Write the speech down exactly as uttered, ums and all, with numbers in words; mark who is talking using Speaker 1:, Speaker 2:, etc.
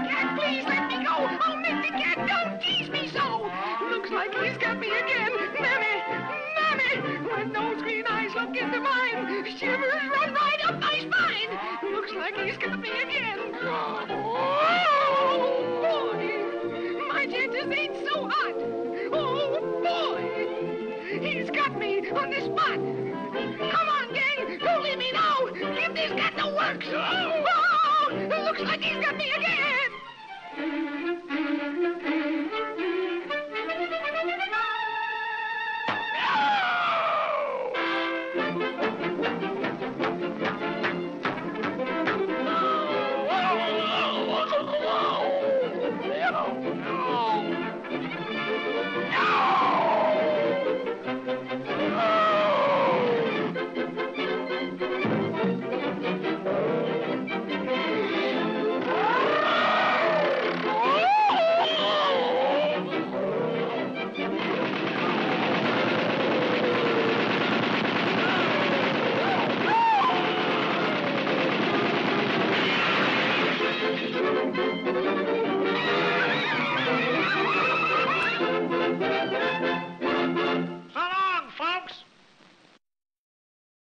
Speaker 1: Cat, please let me go. Oh, Mister Cat, don't tease me so. Looks like he's got me again. Mammy, Mammy, when those green eyes look into mine, shivers run right up my spine. Looks like he's got me again. Oh, boy, my chances ain't so hot. Oh, boy, he's got me on the spot. Come on, gang, don't leave me now. Give this cat the works. Oh, looks like he's got me again.